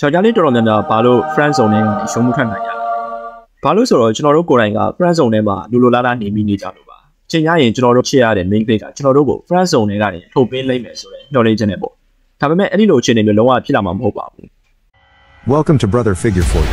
ယောက်ျားလေးတော်တော်များများဘာလို့ friend zone နဲ့ကနေရှုံးမှုထွက်နိုင်ကြလဲဘာလို့ဆိုတော့ကျွန်တော်တို့ကိုယ်တိုင်က friend zone ထဲမှာလူလိုလားလားနေပြီးနေကြလို့ပါချိန်ရရင်ကျွန်တော်တို့ချစ်ရတဲ့ main page ကကျွန်တော်တို့ကို friend zone ထဲကနေထုတ်ပေးလိုက်မယ်ဆိုတဲ့ညှော်လင့်ချက်နဲ့ပေါ့ဒါပေမဲ့အဲ့ဒီလိုအခြေအနေမျိုးလုံးဝဖြစ်လာမှာမဟုတ်ပါဘူး Welcome to Brother Figure 40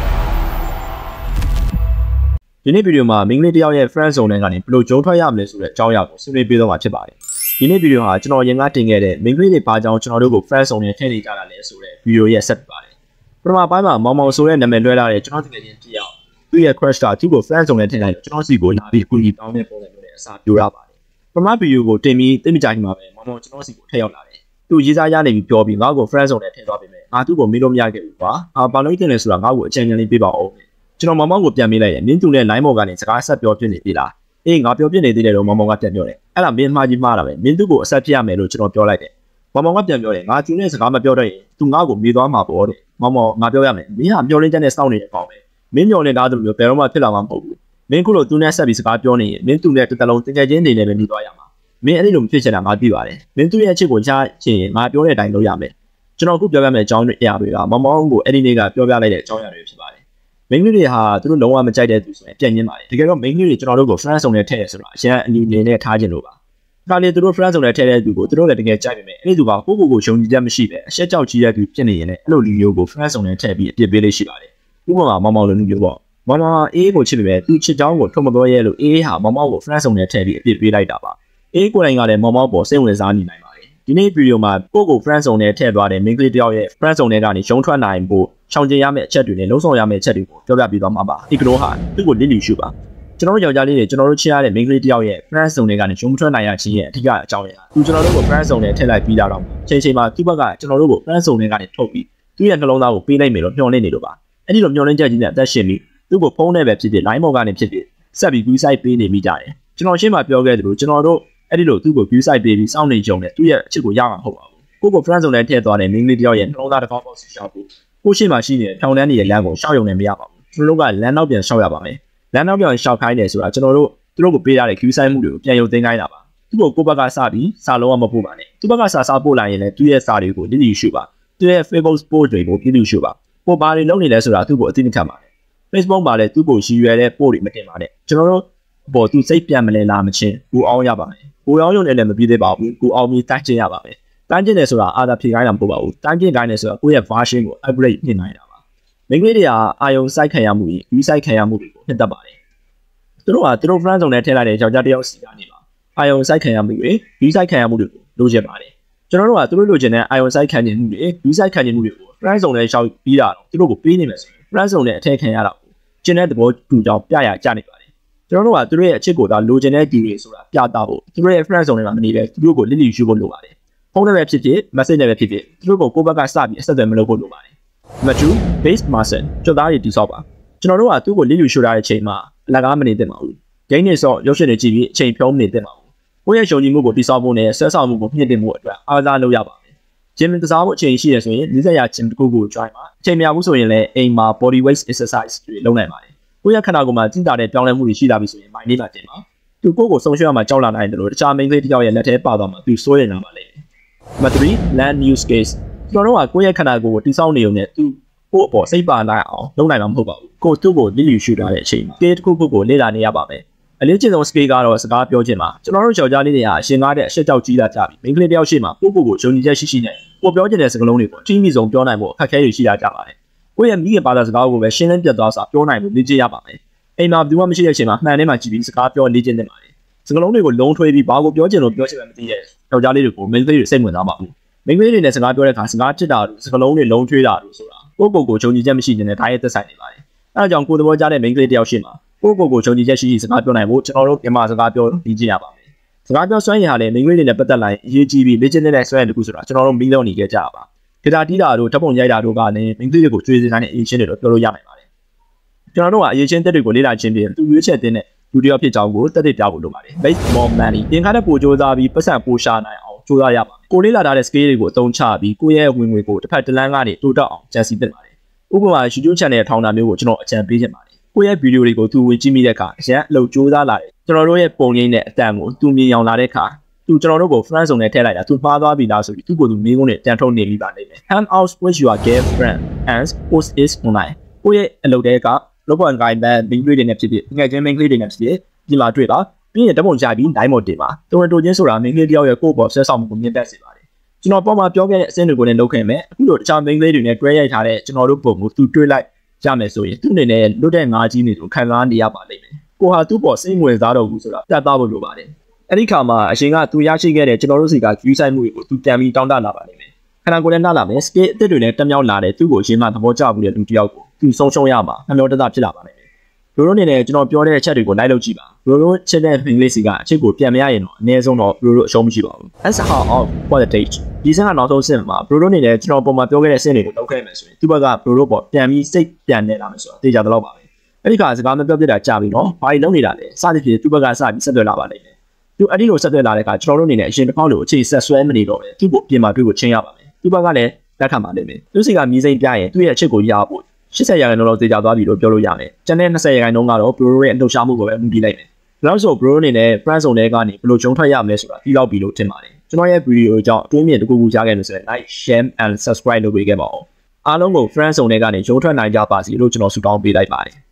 ဒီနေ့ဗီဒီယိုမှာ main လေးတယောက်ရဲ့ friend zone ထဲကနေဘယ်လိုကျုံထွက်ရမလဲဆိုတဲ့အကြောင်းအရာကိုဆွေးနွေးပေးသွားမှာဖြစ်ပါတယ်ဒီနေ့ဗီဒီယိုဟာကျွန်တော်ရင်ကတင်ခဲ့တဲ့ main လေးတွေဘာကြောင့်ကျွန်တော်တို့ကို friend zone ထဲထည့်နေကြတာလဲဆိုတဲ့ဗီဒီယိုရဲ့ set ပါတယ်ပထမပိုင်းမှာမောင်မောင်ဆိုတဲ့နာမည်လွှဲလာတဲ့ကျွန်တော်တကယ်ချင်းတယောက်သူ့ရဲ့ crush ကသူ့ကို friend zone ထဲထည့်လိုက်တော့ကျွန်တော်စီကိုလာပြီးကူညီတောင်းတဲ့ပုံစံမျိုးနဲ့အစားပြိုးရပါတယ်ပထမဗီဒီယိုကိုတင်ပြီးသိမကြခင်မှာပဲမောင်မောင်ကျွန်တော်စီကိုထည့်ရောက်လာတယ်သူရေးစားရနေပြီးပြောပြီးငါ့ကို friend zone ထဲထည့်သွားပေးမယ်ငါသူ့ကိုမေးလို့မရခဲ့ဘူးကွာဘာလို့တင်လဲဆိုတာငါ့ကိုအကြံဉာဏ်လေးပေးပါဦးကျွန်တော်မောင်မောင်ကိုပြန်မေးလိုက်တယ်မင်းသူနဲ့ line ပေါ်ကနေစကားဆက်ပြောပြနေပြီလားအေးငါပြောပြနေသေးတယ်လို့မောင်မောင်ကပြန်ပြောတယ်အဲ့ဒါမင်းမှားကြီးမှားတာပဲမင်းသူ့ကိုအဆက်ဖြစ်ရမယ်လို့ကျွန်တော်ပြောလိုက်တယ်မောင်မောင်ကပြန်ပြောတယ်ငါသူနဲ့စကားမပြောတော့ရင်သူငါ့ကိုမေးသွားမှာပေါ့တဲ့မောင်မောင်ငါပြောရမယ်မင်းဟာမျောလင်းချက်နဲ့စောင့်နေတယ်ပေါ့ပဲမင်းမျောလင်းသားသူမျိုးဘယ်တော့မှဖြစ်လာမှာမဟုတ်ဘူးမင်းခုလိုသူနဲ့ဆက်ပြီးစကားပြောနေရင်မင်းသူနဲ့တစ်တလုံးတကယ်ချင်းနေနေပဲနေသွားရမှာမင်းအဲ့ဒီလိုမဖြစ်ချင်တာငါသိပါတယ်မင်းသူရဲ့အချစ်ကိုချချင်ရင်ငါပြောတဲ့အတိုင်းလုပ်ရမယ်ကျွန်တော်အခုပြောပြမယ့်အကြောင်းအရာတွေကမောင်မောင်ကိုအဲ့ဒီနေ့ကပြောပြလိုက်တဲ့အကြောင်းအရာတွေဖြစ်ပါတယ်မိန်းကလေးတွေဟာသူတို့လုံးဝမကြိုက်တဲ့သူဆိုရင်ပြန်ညင်းပါတယ်တကယ်တော့မိန်းကလေးတွေကျွန်တော်တို့ကို friend zone နဲ့ထည့်ရဆိုတာအရင်အနည်းငယ်နဲ့ထားခြင်းလို့ပါဒါလေသူတို့ friend zone နဲ့ထည့်တဲ့သူကိုသူတို့လည်းတကယ်ကြိုက်ပေမဲ့အဲ့ဒီသူကကိုကိုယုံကြည်ချက်မရှိပဲအရှက်ကြောက်ကြီးတဲ့သူဖြစ်နေရင်လည်းအဲ့လိုလူမျိုးကို friend zone နဲ့ထည့်ပြီးအပြစ်ပေးလေးရှိပါတယ်ဥပမာမောင်မောင်လိုလူမျိုးပေါ့မောင်မောင်အေးကိုချစ်ပေမဲ့သူချစ်ချောင်းကိုထုတ်မပြောရဲလို့အေးဟာမောင်မောင်ကို friend zone နဲ့ထည့်ပြီးအပြစ်ပေးလိုက်တာပါအေးကိုယ်တိုင်ကလည်းမောင်မောင်ပေါ်စိတ်ဝင်စားနေနိုင်ပါတယ်ဒီနေ့ဗီဒီယိုမှာကိုကို friend zone နဲ့ထည့်သွားတဲ့မိန်းကလေးတယောက်ရဲ့ friend zone ထဲကနေရှုံးထွက်နိုင်ဖို့ရှောင်ကျဉ်ရမယ့်အချက်တွေနဲ့လုံးဆောင်ရမယ့်အချက်တွေကိုပြောပြပေးသွားမှာပါဒီကလိုဟာသူ့ကိုလစ်လီရှုပါကျွန်တော်တို့ယောက်ျားလေးတွေကျွန်တော်တို့ချစ်ရတဲ့မိန်းကလေးတယောက်ရဲ့ friend zone တွေကနေရှုံးထွက်နိုင်ရခြင်းရဲ့အဓိကအကြောင်းအရာသူကျွန်တော်တို့ကို friend zone နဲ့ထည့်လိုက်ပြီးတာတော့ချိန်မှာသူ့ဘက်ကကျွန်တော်တို့ကို friend zone တွေကနေထုတ်ပြီးသူ့ရဲ့နှလုံးသားကိုပေးလိုက်မယ်လို့မျှော်လင့်နေလို့ပါအဲ့ဒီလိုမျှော်လင့်ချက်ကြီးနဲ့အသက်ရှင်ပြီးသူ့ကိုဖုန်းနဲ့ပဲဖြစ်ဖြစ် line ပေါ်ကနေဖြစ်ဖြစ်ဆက်ပြီး view site ပေးနေမိကြတယ်ကျွန်တော်ရှင်းမှာပြောခဲ့သလိုကျွန်တော်တို့အဲ့ဒီလိုသူ့ကို view site ပေးပြီးစောင့်နေကြုံနဲ့သူ့ရဲ့အချစ်ကိုရမှာမဟုတ်ပါဘူးကို friend zone နဲ့ထည့်သွားတဲ့မိန်းကလေးတယောက်ရဲ့နှလုံးသားတစ်ခေါက်ပေါက်စီရှောက်ဖို့ကိုရှိမှရှိနေတဲ့ထောင်တန်းနေတဲ့လမ်းကိုရှောက်ရုံနဲ့မရပါဘူးကျွန်တော်တို့ကလမ်းနောက်ပြန်ရှောက်ရပါမယ်လမ်းနောက်ပြန်ရှောက်ခိုင်းတယ်ဆိုတာကျွန်တော်တို့သူတို့ကိုပေးရတဲ့ queue site မှုတွေကိုပြန်ရုပ်သိမ်းခိုင်းတာပါသူ့ကိုဘက်ကစပြီးစာလုံးဝမပို့ပါနဲ့သူ့ဘက်ကစာပို့လိုက်ရင်လည်းသူ့ရဲ့စာတွေကိုလိလိရှုပါသူ့ရဲ့ Facebook post တွေကိုလိလိရှုပါပို့ပါတွေလုပ်နေလဲဆိုတာသူ့ကိုအသိမခံပါနဲ့ Facebook မှာလည်းသူ့ကိုရည်ရွယ်တဲ့ post တွေမတင်ပါနဲ့ကျွန်တော်တို့ပေါ်သူစိတ်ပြန်မလဲလားမချင်းကိုအောင်ရပါမယ်ကိုအောင်ရုံနဲ့လည်းမပြီးသေးပါဘူးကိုအောင်ပြီးတိုက်ကျင်ရပါမယ်တိုင်းကျင်တယ်ဆိုတာအာသာဖြေခိုင်းတာမဟုတ်ပါဘူးတိုင်းကျင်ခိုင်းတယ်ဆိုတာကိုယ့်ရဲ့ version ကို upgrade ပြင်နိုင်တာပါမိန်းကလေးတွေကအာယုံစိုက်ခံရမှုကြီး view site ခံရမှုတွေကိုနှစ်သက်ပါတယ်သူတို့ကသူတို့ friend zone နဲ့ထည့်လိုက်တဲ့ယောက်ျားတစ်ယောက်စီကနေပါအာယုံစိုက်ခံရမှုတွေ view site ခံရမှုတွေကိုလိုချင်ပါတယ်ကျွန်တော်တို့ကသူတို့လိုချင်တဲ့အာယုံစိုက်ခံရမှုတွေ view site ခံရမှုတွေကို friend zone နဲ့ရှောက်ပြီးတာတော့သူတို့ကိုပေးနေမယ်ဆိုရင် friend zone နဲ့အထည့်ခံရတာကိုကျင်တဲ့သဘောတူကြောင်ပြရကြနေပါတယ်ကျွန်တော်တို့ကသူတို့ရဲ့အချစ်ကိုသာလိုချင်တဲ့ဒီတွေဆိုတာပြတာဖို့သူတို့ရဲ့ friend zone တွေမှာမနေပဲသူတို့ကိုလစ်လီရှုဖို့လိုပါတယ်ဖုန်းနဲ့ပဲဖြစ်ဖြစ် message နဲ့ပဲဖြစ်ဖြစ်သူတို့ကိုဘက်ကစပြီးအဆက်အသွယ်မလုပ်ဖို့လိုပါတယ်။ Matthew Base Mason ကျော်သားတွေတိစောက်ပါကျွန်တော်တို့ကသူ့ကိုလစ်လျူရှုထားတဲ့အချိန်မှာအလကားမနေသင့်ပါဘူး။ Game နဲ့ဆော့ရုပ်ရှင်တွေကြည့်ပြီးအချိန်ဖြုံးမနေသင့်ပါဘူး။ကိုယ့်ရဲ့ရှုံကြီးမှုကိုတိစောက်ဖို့နဲ့ဆွဲဆောင်မှုကိုမြင့်တင်မှုအတွက်အားစားလုပ်ရပါမယ်။ Gym ကစားဖို့အချိန်ရှိရဆိုရင်90ရာ gym တစ်ခုကို join ပါ။အချိန်မရဘူးဆိုရင်လည်းအိမ်မှာ body weight exercise တွေလုပ်နိုင်ပါတယ်။ကိုယ့်ရဲ့ခန္ဓာကိုယ်မှာကြီးတာတဲ့ပြောင်းလဲမှုတွေရှိလာပြီဆိုရင် mind လေးမှာတင်ပါ။သူကိုယ့်ကိုဆုံးရှုံးရမှာကြောက်လာနိုင်တယ်လို့တခြား main လေးတစ်ယောက်ရဲ့လက်ထဲပါသွားမှာသူစိုးရိမ်လာပါလိမ့်မယ်။ Number 3 land use case ကျွန်တော်တို့ကကိုယ့်ရဲ့ခန္ဓာကိုယ်ကိုတိစောက်နေုံနဲ့သူကိုယ့်အပေါ်စိတ်ပါလိုက်အောင်လုပ်နိုင်မှာမဟုတ်ပါဘူးကိုသူ့ကိုလစ်လျူရှုထားတဲ့အချိန် scale တစ်ခုခုကိုလေ့လာနေရပါမယ်အလေးကျင့်ဆုံး scale ကတော့စကားပြောခြင်းပါကျွန်တော်တို့ယောက်ျားလေးတွေဟာအရှင်ကားတဲ့အရှက်ကြောက်ကြီးလာကြပြီမိန်းကလေးတယောက်ရှိမှကိုယုံကြည်ချက်ရှိနဲ့ကိုပြောချင်တဲ့စကားလုံးတွေကိုအချင်းချင်းဆုံးပြောနိုင်ဖို့အခက်အခဲတွေရှိလာကြပါတယ်ကိုယ့်ရဲ့မိခင်ဘာသာစကားကိုပဲရှင်းလင်းပြတ်သွားစွာပြောနိုင်ဖို့လေ့ကျင့်ရပါမယ်အိမ်မှာဘူးမှမရှိတဲ့အချိန်မှာမှန်ထဲမှာကြည့်ပြီးစကားပြောလေ့ကျင့်သင့်ပါတယ်စကားလုံးတွေကိုလုံးထွေးပြီးဘာကိုပြောချင်လို့ပြောချင်မှမသိတဲ့ယောက်ျားလေးတွေကိုမိန်းကလေးတွေစိတ်ဝင်စားပါဘူးမိန်းကလေးတွေနဲ့စကားပြောတဲ့အခါစကားချစ်တာတို့စကားလုံးတွေလုံးထွေးတာတို့ဆိုတာကိုယုံကြည်ချက်မရှိတဲ့တိုင်းရဲ့သက်ဆိုင်နေပါတယ်အဲဒါကြောင့်ကိုယ်သဘောကျတဲ့မိန်းကလေးတယောက်ရှိမှာကိုယုံကြည်ချက်ရှိစကားပြောနိုင်ဖို့ကျွန်တော်တို့မြန်မာစကားပြောလေ့ကျင့်ရပါမယ်စကားပြောစွမ်းရည်ဟာလည်းမိန်းကလေးတွေနဲ့ပတ်သက်လာရင်အရေးကြီးပြီးလေ့ကျင့်တဲ့စွမ်းရည်တစ်ခုဆိုတာကျွန်တော်တို့မီးလုံးနေကြကြပါဂီတာတီးတာတို့ဓာတ်ပုံရိုက်တာတို့ကလည်းမိန်းကလေးတွေကိုကျွေးစေနိုင်တဲ့အရေးချင်းတွေလို့ပြောလို့ရနိုင်ပါတယ်ကျွန်တော်တို့ကအရေးချင်းတက်တွေကိုလေ့လာခြင်းပြီးသူရွေးချက်တင်တဲ့လူတယောက်ဖြစ်ကြောင်းကိုတက်ပြဖို့လိုပါတယ် Make more money သင်ခါတဲ့ပိုကြိုးစားပြီးပတ်စံပိုရှာနိုင်အောင်ကြိုးစားရပါမယ်ကိုလေးလာထားတဲ့ scale တွေကိုအသုံးချပြီးကိုရဲ့ဝင်ငွေကိုတစ်ဖက်တစ်လမ်းကနေတိုးတက်အောင်ကြံစည်သင့်ပါတယ်ဥပမာ YouTube channel ထောင်တာမျိုးကိုကျွန်တော်အကြံပေးချင်ပါတယ်ကိုရဲ့ဗီဒီယိုတွေကိုသူဝင်ကြည့်မိတဲ့အခါအရန်အလုပ်ကြိုးစားလာတယ်ကျွန်တော်တို့ရဲ့ပုံရင်းနဲ့အတန်ကိုသူမြင်အောင်လာတဲ့အခါသူကျွန်တော်တို့ကို friend zone နဲ့ထည့်လိုက်တာသူမှားသွားပြီလားဆိုပြီးသူ့ကိုယ်သူမိကုန်းနဲ့တန်ထုတ်နေပြီးပါလိမ့်မယ် hang out with your girlfriend and post is online ကိုယ့်ရဲ့အလုပ်တွေကလောပေါ်ကိုင်းဘန်မိန်းကလေးတွေနဲ့ဖြစ်ဖြစ်ငယ်ချင်းမိန်းကလေးတွေနဲ့ဖြစ်ဖြစ်ဒီမှာတွေ့ပါပြီးရင်တပုံကြပြီးနိုင်မော်တင်ပါတော်တော်ချင်းဆိုတာမိန်းကလေးတယောက်ရဲ့ကိုယ့်ပေါ်ဆွဲဆောင်မှုကိုမြင်တတ်စေပါတယ်ကျွန်တော်ပေါ်မှာပြောခဲ့တဲ့အဆင့်တွေကိုလည်းလုပ်ခဲ့မယ်အခုလိုတခြားမိန်းကလေးတွေနဲ့တွဲရိုက်ထားတဲ့ကျွန်တော်တို့ပုံကိုသူတွေ့လိုက်ရမယ်ဆိုရင်သူ့အနေနဲ့လွတ်တဲ့ငါးကြီးတွေကိုခံစားနေရပါလိမ့်မယ်ကိုဟာသူ့ပေါ်စိတ်ဝင်စားတော့ဘူးဆိုတာပြသဖို့လိုပါတယ်အဲ့ဒီခါမှာအရှင်ကသူရရှိခဲ့တဲ့ကျွန်တော်တို့စီကယူဆိုင်မှုတွေကိုသူပြန်ပြီးတောင်းတလာပါလိမ့်မယ်ခန္ဓာကိုယ်နဲ့နှားလာမယ်စကေးအစ်စ်တွေနဲ့တက်မြောက်လာတဲ့သူ့ကိုရှင်းမှသဘောကျဘူးတဲ့လူတစ်ယောက်ကိုသူဆုံးရှုံးရမှာနှမျောတတဖြစ်လာပါလိမ့်မယ်ဘရိုတို့အနေနဲ့ကျွန်တော်ပြောတဲ့အချက်တွေကိုလိုက်လုပ်ကြည့်ပါဘရိုတို့ချက်တဲ့ English စီကအချက်ကိုပြန်မရရင်တော့အနည်းဆုံးတော့ဘရိုတို့အရှုံးမရှိပါဘူး As how of for the date ဒီစံကနောက်ဆုံးစင်မှာဘရိုတို့အနေနဲ့ကျွန်တော်ပုံမှာပြောခဲ့တဲ့အဆင့်တွေကိုလုပ်ခဲ့မယ်ဆိုရင်သူ့ဘက်ကဘရိုတို့ပေါ်ပြန်ပြီးစိတ်ပြန်နေလာမယ်ဆိုတာသိကြတော့ပါပဲအဲ့ဒီကစကားမပြောပြတာကြာပြီနော်ဘာကြီးလုံးနေတာလဲစသဖြင့်သူ့ဘက်ကစပြီးဆက်သွယ်လာပါလိမ့်မယ်သူအဲ့ဒီလိုဆက်သွယ်လာတဲ့အခါကျွန်တော်တို့အနေနဲ့အရှင်တစ်ခေါက်လိုအခြေဆက်ဆွဲမနေတော့ပဲသူ့ကိုပြင်မာတွေ့ကိုချင်းရပါမယ်သူ့ဘက်ကလည်းလက်ခံပါလိမ့်မယ်သူ့စီကမြည်စိမ့်ပြရင်သူ့ရဲ့အချက်ကိုရဖို့80ရာခိုင်နှုန်းလောက်သေချာသွားပြီလို့ပြောလို့ရမယ်ကျန်တဲ့20ရာခိုင်နှုန်းကတော့ဘရိုရဲ့အလှူရှားမှုကိုပဲအမှုတည်လိုက်မယ်ဒါလို့ဆိုဘရိုအနေနဲ့ friend zone တွေကနေဘယ်လိုဂျုံထွက်ရမလဲဆိုတာပြီးတော့ပြီလို့ထင်ပါတယ်ကျွန်တော်ရဲ့ဗီဒီယိုကြောင့်အတွင်းမြင်တစ်ခုခုကြားခဲ့လို့ဆိုရင် like share and subscribe လုပ်ပေးခဲ့ပါဦးအားလုံးကို friend zone တွေကနေဂျုံထွက်နိုင်ကြပါစေလို့ကျွန်တော်ဆုတောင်းပေးလိုက်ပါတယ်